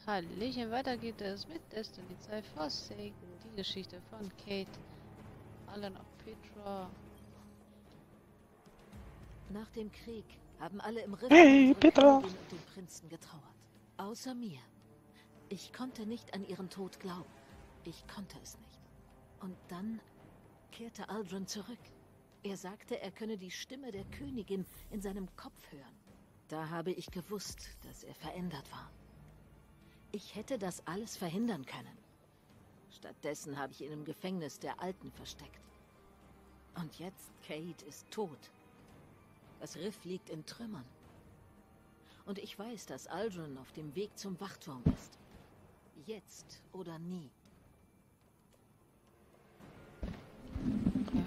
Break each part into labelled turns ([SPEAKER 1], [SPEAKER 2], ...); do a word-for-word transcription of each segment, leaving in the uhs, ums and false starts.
[SPEAKER 1] Hallöchen, weiter geht es mit Destiny zwei Forsaken. Die Geschichte von Kate, Alan und Petra.
[SPEAKER 2] Nach dem Krieg haben alle im Riff
[SPEAKER 3] Hey,
[SPEAKER 2] unsere
[SPEAKER 3] Petra!
[SPEAKER 2] Königin und den Prinzen getrauert. Außer mir. Ich konnte nicht an ihren Tod glauben. Ich konnte es nicht. Und dann kehrte Aldrin zurück. Er sagte, er könne die Stimme der Königin in seinem Kopf hören. Da habe ich gewusst, dass er verändert war. Ich hätte das alles verhindern können. Stattdessen habe ich ihn im Gefängnis der Alten versteckt. Und jetzt, Kate ist tot. Das Riff liegt in Trümmern. Und ich weiß, dass Aldrin auf dem Weg zum Wachturm ist. Jetzt oder nie.
[SPEAKER 1] Okay.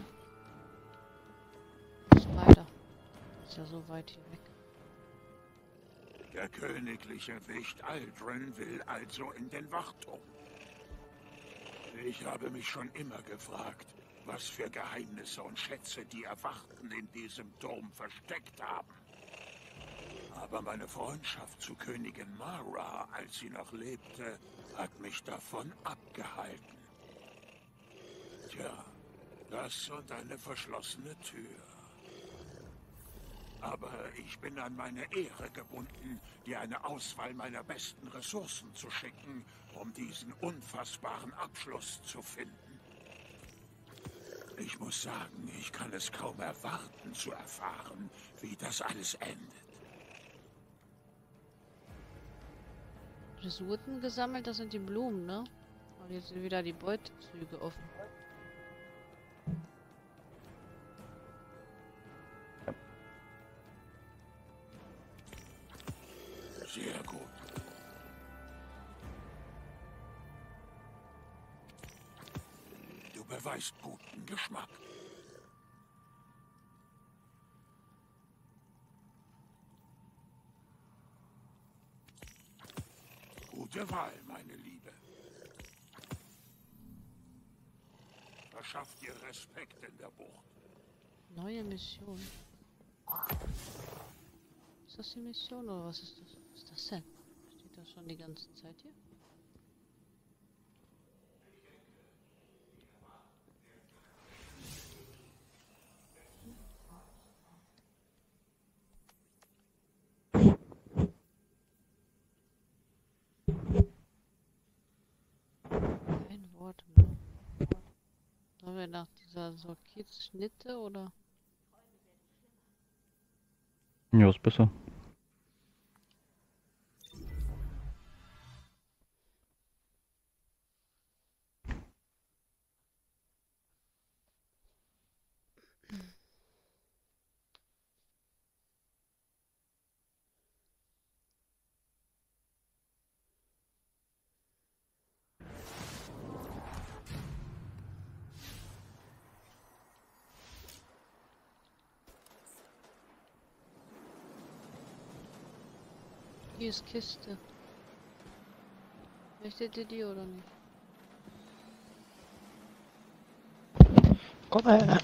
[SPEAKER 1] Ist weiter. Ist ja so weit hier weg.
[SPEAKER 4] Der königliche Wicht Aldrin will also in den Wachturm. Ich habe mich schon immer gefragt, was für Geheimnisse und Schätze die Erwachten in diesem Turm versteckt haben. Aber meine Freundschaft zu Königin Mara, als sie noch lebte, hat mich davon abgehalten. Tja, das und eine verschlossene Tür. Aber ich bin an meine Ehre gebunden, dir eine Auswahl meiner besten Ressourcen zu schicken, um diesen unfassbaren Abschluss zu finden. Ich muss sagen, ich kann es kaum erwarten zu erfahren, wie das alles endet.
[SPEAKER 1] Ressourcen gesammelt, das sind die Blumen, ne? Und jetzt sind wieder die Beutezüge offen.
[SPEAKER 4] Sehr gut. Du beweist guten Geschmack. Gute Wahl, meine Liebe. Verschafft dir Respekt in der Bucht.
[SPEAKER 1] Neue Mission. Ist das die Mission oder was ist das? Was ist das denn? Steht das schon die ganze Zeit hier? Kein Wort mehr. Sollen wir nach dieser Sortierschnitte oder?
[SPEAKER 3] Ja, ist besser.
[SPEAKER 1] Hier ist Kiste. Möchtet ihr die oder nicht?
[SPEAKER 3] Komm her!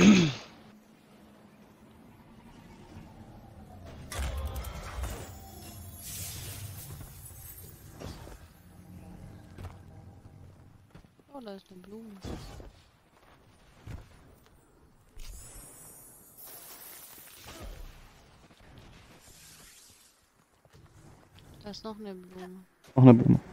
[SPEAKER 1] Oh, da ist eine Blume. Da ist noch eine Blume.
[SPEAKER 3] Noch eine Blume.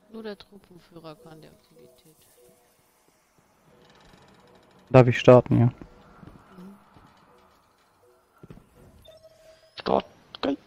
[SPEAKER 1] Nur der Truppenführer kann die Aktivität.
[SPEAKER 3] Darf ich starten, ja?
[SPEAKER 1] Mhm.
[SPEAKER 3] Start. Geil.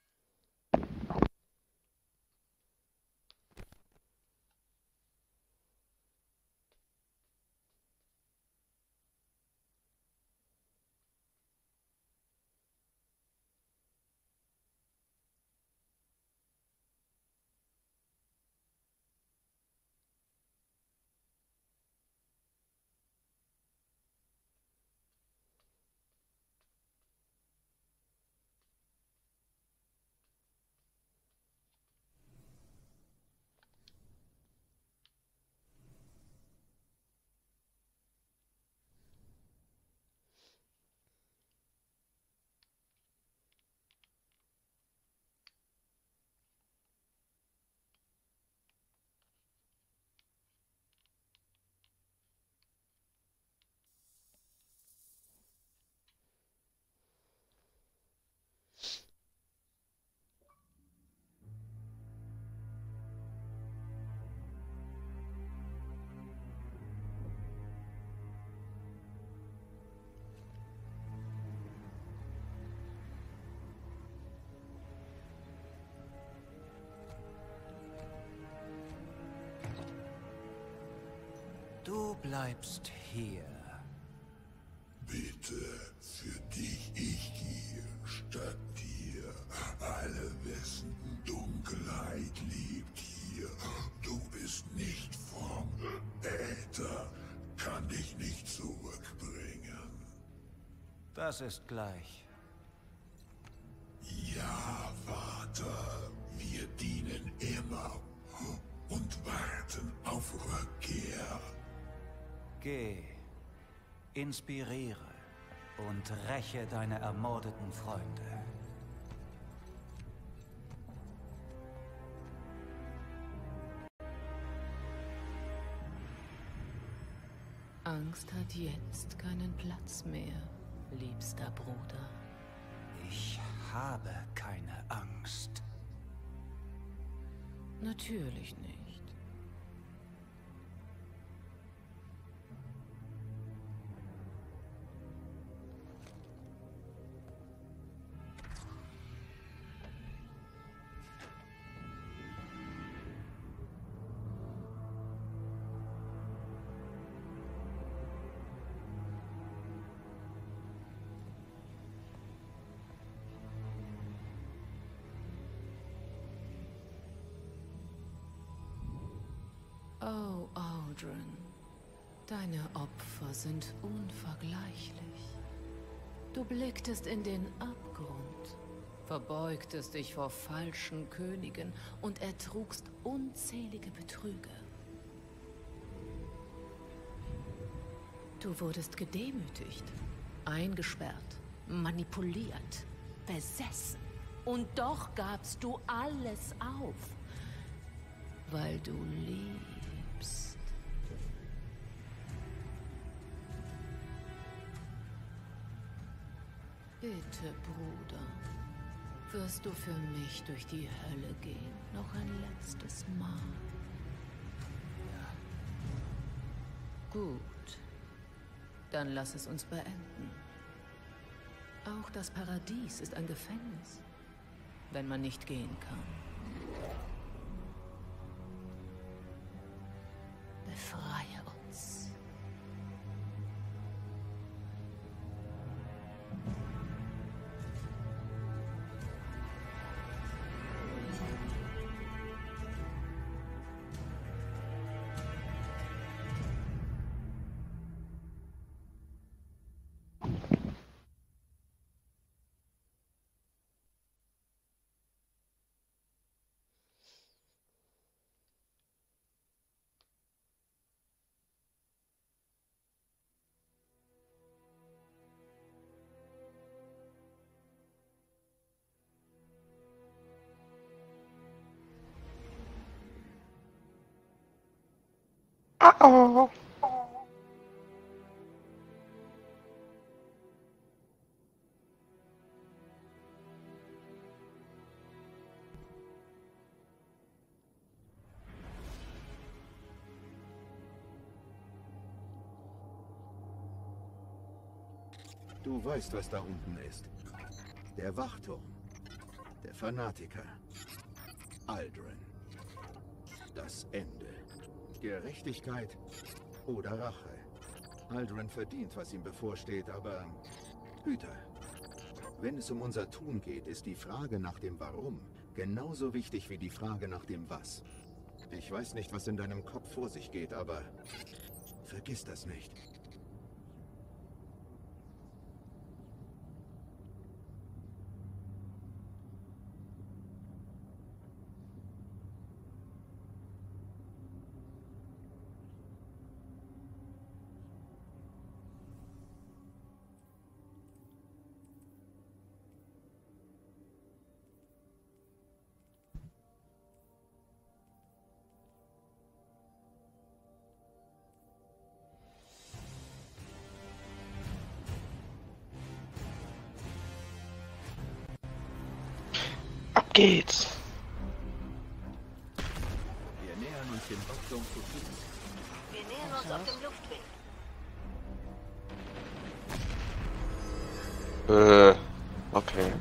[SPEAKER 5] Du bleibst hier.
[SPEAKER 4] Bitte, für dich ich gehe, statt dir. Alle wissen, Dunkelheit lebt hier. Du bist nicht vom Äther, kann dich nicht zurückbringen.
[SPEAKER 5] Das ist gleich.
[SPEAKER 4] Ja, Vater, wir dienen immer und warten auf Rückkehr.
[SPEAKER 5] Geh, inspiriere und räche deine ermordeten Freunde.
[SPEAKER 2] Angst hat jetzt keinen Platz mehr, liebster Bruder.
[SPEAKER 5] Ich habe keine Angst.
[SPEAKER 2] Natürlich nicht. Oh, Aldrin, deine Opfer sind unvergleichlich. Du blicktest in den Abgrund, verbeugtest dich vor falschen Königen und ertrugst unzählige Betrüge. Du wurdest gedemütigt, eingesperrt, manipuliert, besessen. Und doch gabst du alles auf, weil du liebst. Bitte, Bruder, wirst du für mich durch die Hölle gehen, noch ein letztes Mal? Gut, dann lass es uns beenden. Auch das Paradies ist ein Gefängnis, wenn man nicht gehen kann. Befreie uns.
[SPEAKER 6] Du weißt, was da unten ist. Der Wachturm. Der Fanatiker. Aldrin. Das Ende. Gerechtigkeit oder Rache. Aldrin verdient, was ihm bevorsteht, aber... Hüter. Wenn es um unser Tun geht, ist die Frage nach dem Warum genauso wichtig wie die Frage nach dem Was. Ich weiß nicht, was in deinem Kopf vor sich geht, aber... Vergiss das nicht.
[SPEAKER 3] Geht's.
[SPEAKER 6] Wir nähern uns dem Wachturm zu Fuß.
[SPEAKER 2] Wir nähern uns auf dem Luftweg.
[SPEAKER 3] Äh, okay.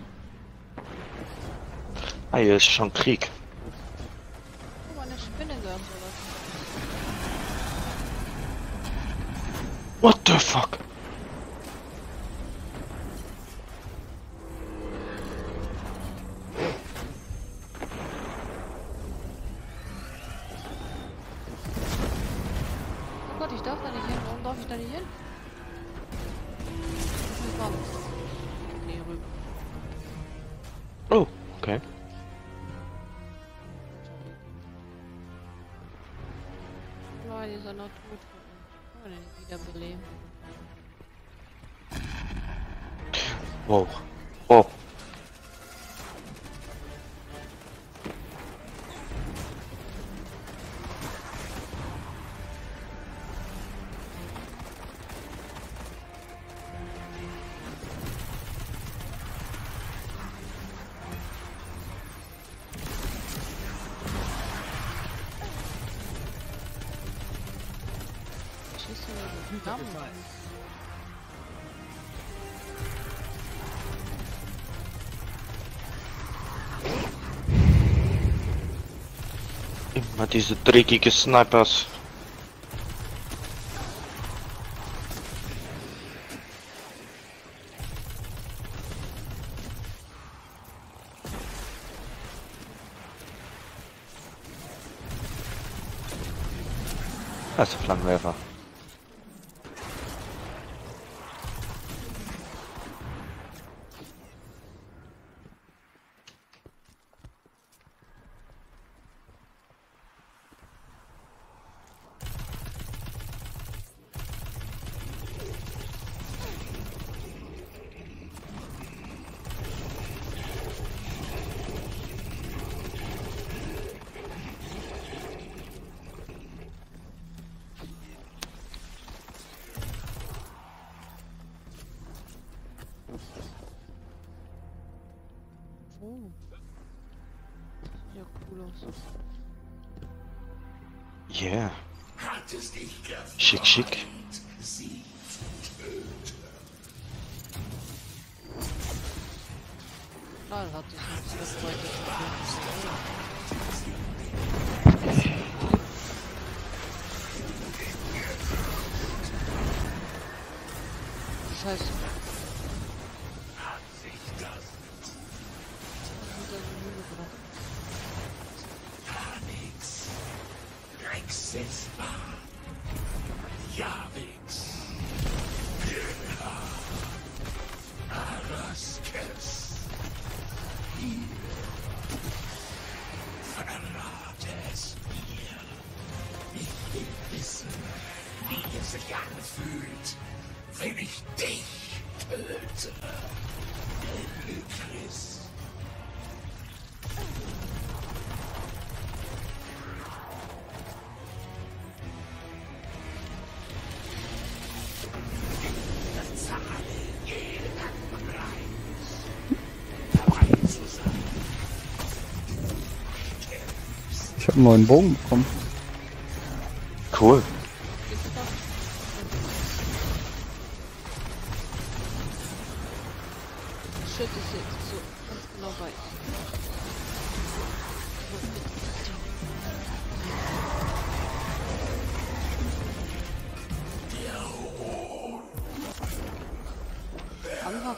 [SPEAKER 3] Ah, hier ist schon Krieg.
[SPEAKER 1] Oh, eine Spinne gab sowas.
[SPEAKER 3] What the fuck?
[SPEAKER 1] Oh Gott, ich darf da nicht hin. Warum darf ich da nicht hin? Komm. Nee, rüber.
[SPEAKER 3] Oh, okay.
[SPEAKER 1] Ja, die ist ja noch tot. Kann man den nicht wiederbeleben?
[SPEAKER 3] Wow. Oh.
[SPEAKER 1] Schießt du mir so Flammen?
[SPEAKER 3] Immer diese dreckige Snipers. Das ist der Flammenwerfer.
[SPEAKER 1] Oh. Ja, cool aus.
[SPEAKER 3] Yeah.
[SPEAKER 4] Hat es dich
[SPEAKER 3] Schick, schick.
[SPEAKER 4] sie
[SPEAKER 1] Lol, hat sich nicht so gefreut. Scheiße.
[SPEAKER 4] hat sich das Phanix, Rexisma, Javix, Pirha, Araskes, hier. Verrate es mir. Ich will wissen, wie es sich anfühlt, wenn ich dich töte. Chris.
[SPEAKER 3] Ich habe einen neuen Bogen bekommen. Cool.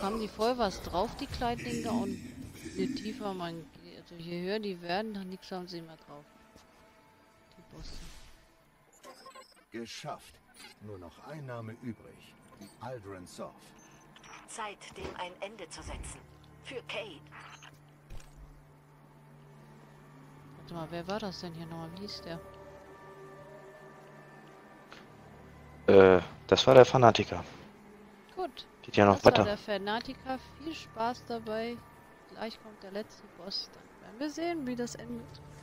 [SPEAKER 1] haben die voll was drauf, die kleinen Dinger, und je tiefer man geht, also je höher die werden, dann nichts haben sie mehr drauf. Die Bosse.
[SPEAKER 6] Geschafft. Nur noch ein Name übrig. Aldrin Soft.
[SPEAKER 2] Zeit, dem ein Ende zu setzen. Für Kate.
[SPEAKER 1] Warte mal, wer war das denn hier nochmal? Wie hieß der?
[SPEAKER 3] Äh, das war der Fanatiker.
[SPEAKER 1] Gut.
[SPEAKER 3] Geht ja noch
[SPEAKER 1] Das war
[SPEAKER 3] weiter.
[SPEAKER 1] der Fanatiker. Viel Spaß dabei. Gleich kommt der letzte Boss. Dann werden wir sehen, wie das endet.